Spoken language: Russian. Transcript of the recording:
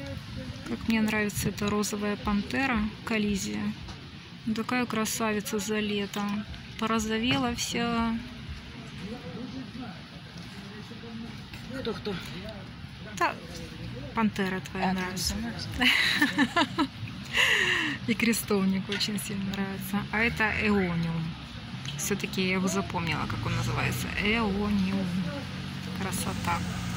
Как мне нравится эта розовая пантера, коллизия. Такая красавица за лето. Порозовела вся. Кто? Да, пантера твоя нравится. И крестовник очень сильно нравится. А это эониум. Все-таки я его запомнила, как он называется. Эониум. Красота.